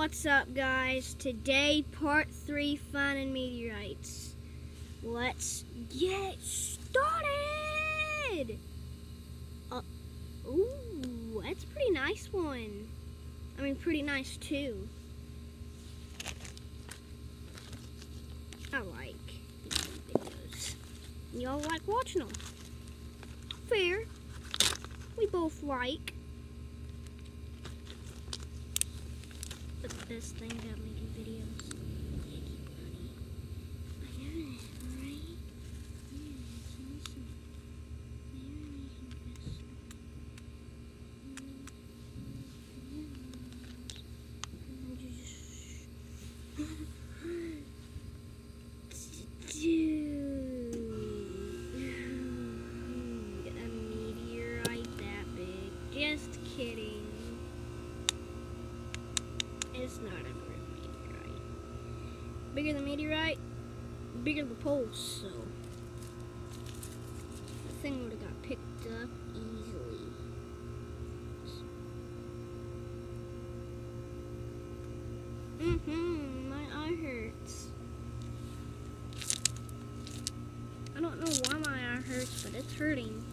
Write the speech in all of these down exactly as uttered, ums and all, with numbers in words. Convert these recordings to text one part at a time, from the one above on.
What's up, guys? Today, part three, finding meteorites. Let's get started! Uh, ooh, that's a pretty nice one. I mean, pretty nice, too. I like these videos. Y'all like watching them. Fair. We both like. But the best thing about making videos is making money. I know that, right? Yeah, it's awesome. They are making Dude, a meteorite that big. Just kidding. It's not a real meteorite. Bigger the meteorite, bigger the pole, so that thing would have got picked up easily. Mm-hmm, my eye hurts. I don't know why my eye hurts, but it's hurting.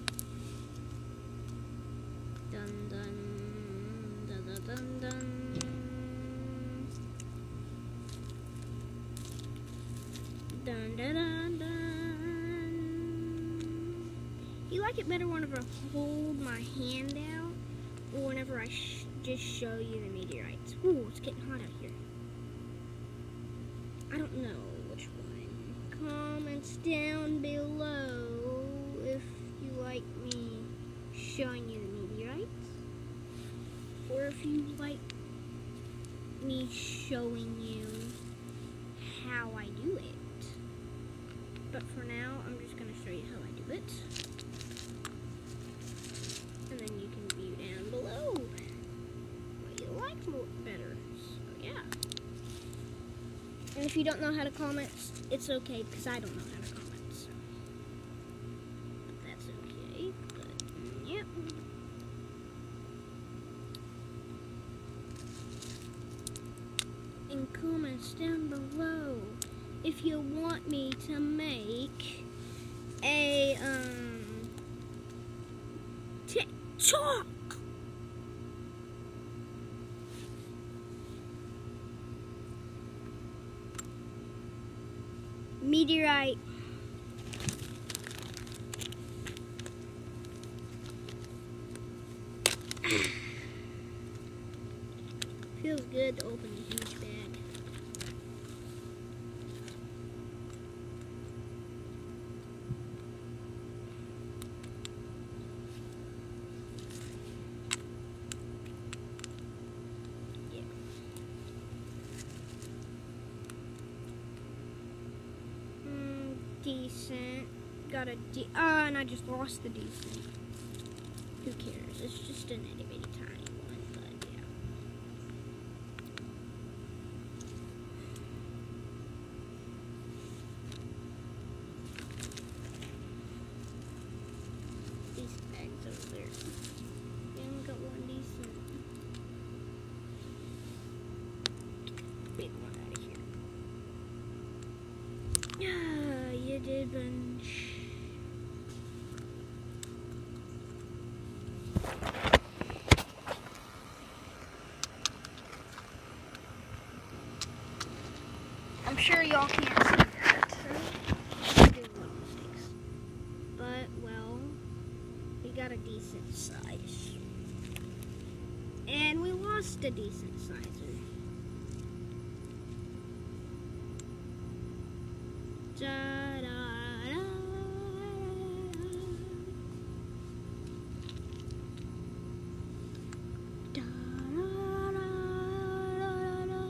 Dun dun dun dun dun dun. Dun, dun, dun, dun. You like it better whenever I hold my hand out or whenever I sh just show you the meteorites? Ooh, it's getting hot out here. I don't know which one. Comments down below if you like me showing you the meteorites or if you like me showing you how I do it. But for now, I'm just going to show you how I do it. And then you can view down below what you like more better. So, yeah. And if you don't know how to comment, it's okay, because I don't know how to comment. So. But that's okay. But, yep. And comments down below if you want me to make a um TikTok. Meteorite. Feels good to open a huge bag. Decent. Got a de- oh, and I just lost the decent. Who cares? It's just an itty bitty tiny one, but yeah. These bags over there. We only got one decent. Big one out of here. Yeah, you did bunch. I'm sure y'all can't see that. I did little mistakes. But, well, we got a decent size. And we lost a decent sizer. Da, da, da, da, da, da, da.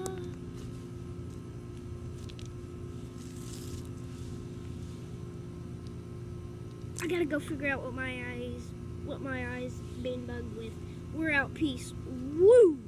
I gotta go figure out what my eyes, what my eyes been bugged with. We're out. Peace. Woo!